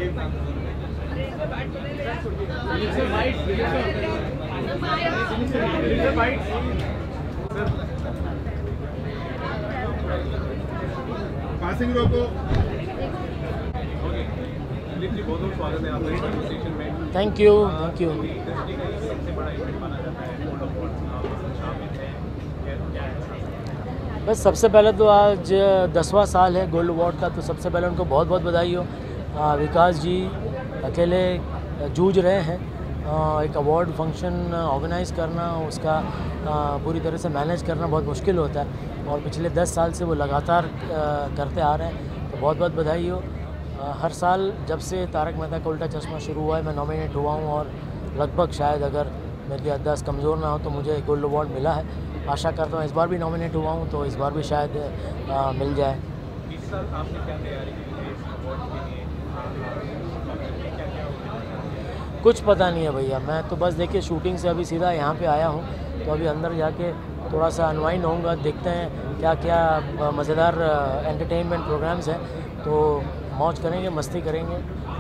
Passing रोको। बहुत स्वागत है आपका इस कन्वर्सेशन में। Thank you, thank you. Industry का सबसे बड़ा इवेंट माना जाता है गोल्ड अवार्ड्स, आप शामिल हैं, क्या है? बस सबसे पहले तो आज 10वां साल है गोल्ड अवार्ड का, तो सबसे पहले उनको बहुत बहुत बधाई हो। विकास जी अकेले जूझ रहे हैं, एक अवार्ड फंक्शन ऑर्गेनाइज़ करना, उसका पूरी तरह से मैनेज करना बहुत मुश्किल होता है, और पिछले 10 साल से वो लगातार करते आ रहे हैं, तो बहुत बहुत बधाई हो। हर साल जब से तारक मेहता का उल्टा चश्मा शुरू हुआ है मैं नॉमिनेट हुआ हूँ, और लगभग शायद अगर मेरी याददाश्त कमज़ोर ना हो तो मुझे गोल्ड अवार्ड मिला है। आशा करता हूँ इस बार भी नॉमिनेट हुआ हूँ तो इस बार भी शायद मिल जाए। इस साल आपने क्या तैयारी की है इस अवार्ड के लिए? कुछ पता नहीं है भैया, मैं तो बस देखिए शूटिंग से अभी सीधा यहाँ पे आया हूँ, तो अभी अंदर जाके थोड़ा सा अनवाइंड होऊंगा, देखते हैं क्या क्या मज़ेदार एंटरटेनमेंट प्रोग्राम्स हैं, तो मौज करेंगे, मस्ती करेंगे।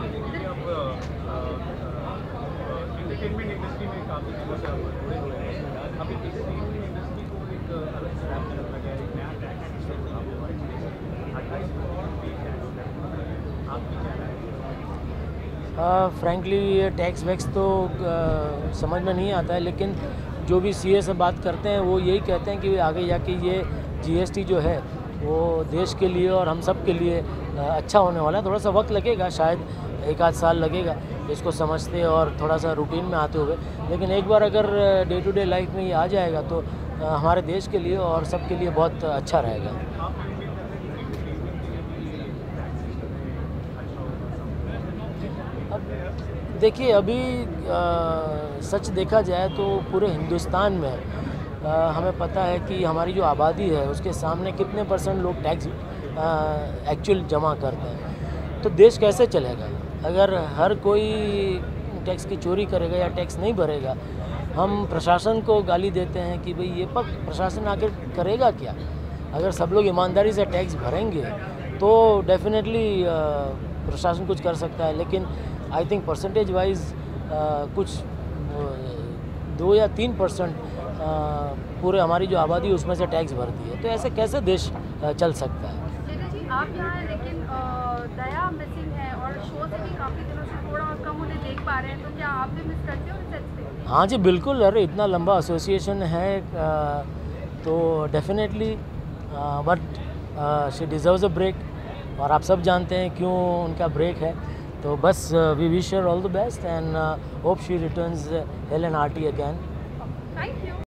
एंटरटेनमेंट इंडस्ट्री में काफ़ी दिनों से आप जुड़े हुए हैं, अभी एंटरटेनमेंट इंडस्ट्री को एक अलग स्लैब में रखा गया है, एक नया टैक्स सिस्टम आप प्रोवाइड करेंगे 28 करोड़ पे टैक्स, आपकी क्या राय है? फ्रैंकली ये टैक्स वैक्स तो समझ में नहीं आता है, लेकिन जो भी सीए से बात करते हैं वो यही कहते हैं कि आगे जाके ये जीएसटी जो है वो देश के लिए और हम सब के लिए अच्छा होने वाला है। थोड़ा सा वक्त लगेगा, शायद 1 आध साल लगेगा इसको समझते और थोड़ा सा रूटीन में आते हुए, लेकिन एक बार अगर डे टू डे लाइफ में ये आ जाएगा तो हमारे देश के लिए और सब के लिए बहुत अच्छा रहेगा। देखिए अभी सच देखा जाए तो पूरे हिंदुस्तान में हमें पता है कि हमारी जो आबादी है उसके सामने कितने % लोग टैक्स एक्चुअल जमा करते हैं, तो देश कैसे चलेगा अगर हर कोई टैक्स की चोरी करेगा या टैक्स नहीं भरेगा। हम प्रशासन को गाली देते हैं कि भाई ये पर प्रशासन आखिर करेगा क्या? अगर सब लोग ईमानदारी से टैक्स भरेंगे तो डेफिनेटली प्रशासन कुछ कर सकता है, लेकिन आई थिंक परसेंटेज वाइज कुछ 2 या 3% पूरे हमारी जो आबादी है उसमें से टैक्स भरती है, तो ऐसे कैसे देश चल सकता है? जी आप यहाँ हैं, लेकिन दया मिसिंग है और शो से भी काफ़ी दिनों से थोड़ा कम उन्हें देख पा रहे हैं, तो क्या आप भी मिस करते हो इस सेंस से? हाँ जी बिल्कुल, अरे इतना लंबा एसोसिएशन है तो definitely, but she deserves a break, और आप सब जानते हैं क्यों उनका ब्रेक है, तो बस we wish her all the best and hope she returns hale and hearty again. Thank you.